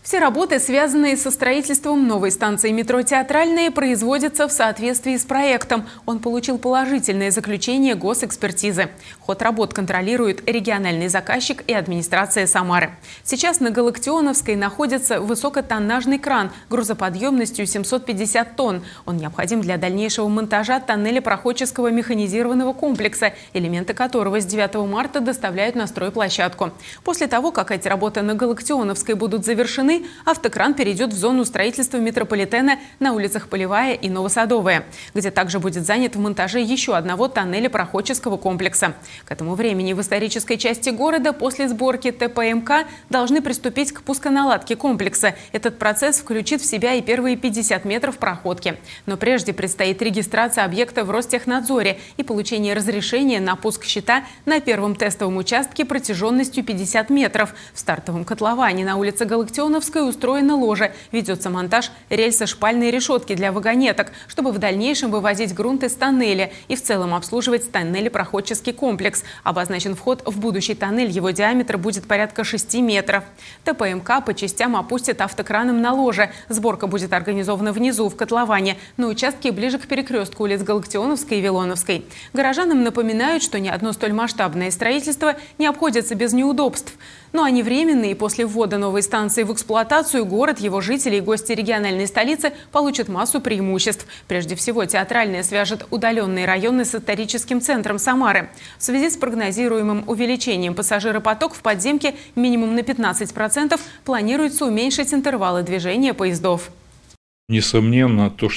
Все работы, связанные со строительством новой станции метро «Театральная», производятся в соответствии с проектом. Он получил положительное заключение госэкспертизы. Ход работ контролирует региональный заказчик и администрация Самары. Сейчас на Галактионовской находится высокотоннажный кран грузоподъемностью 750 тонн. Он необходим для дальнейшего монтажа тоннеля проходческого механизированного комплекса, элементы которого с 9 марта доставляют на стройплощадку. После того, как эти работы на Галактионовской будут завершены, автокран перейдет в зону строительства метрополитена на улицах Полевая и Новосадовая, где также будет занят в монтаже еще одного тоннеля проходческого комплекса. К этому времени в исторической части города после сборки ТПМК должны приступить к пусконаладке комплекса. Этот процесс включит в себя и первые 50 метров проходки. Но прежде предстоит регистрация объекта в Ростехнадзоре и получение разрешения на пуск щита на первом тестовом участке протяженностью 50 метров. В стартовом котловане на улице Галактионовской устроена ложа. Ведется монтаж рельсо-шпальной решетки для вагонеток, чтобы в дальнейшем вывозить грунт из тоннеля и в целом обслуживать тоннелепроходческий комплекс. Обозначен вход в будущий тоннель. Его диаметр будет порядка 6 метров. ТПМК по частям опустит автокраном на ложе. Сборка будет организована внизу, в котловане, на участке ближе к перекрестку улиц Галактионовской и Вилоновской. Горожанам напоминают, что ни одно столь масштабное строительство не обходится без неудобств. Но они временные, и после ввода новой станции в эксплуатацию город, его жители и гости региональной столицы получат массу преимуществ. Прежде всего, Театральная свяжет удаленные районы с историческим центром Самары. В связи с прогнозируемым увеличением пассажиропоток в подземке минимум на 15% планируется уменьшить интервалы движения поездов. Несомненно, то,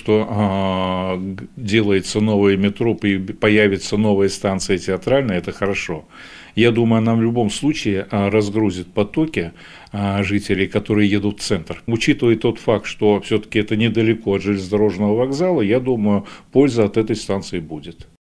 что делается новое метро, появится новая станция Театральная, это хорошо. Я думаю, она в любом случае разгрузит потоки жителей, которые едут в центр. Учитывая тот факт, что все-таки это недалеко от железнодорожного вокзала, я думаю, польза от этой станции будет.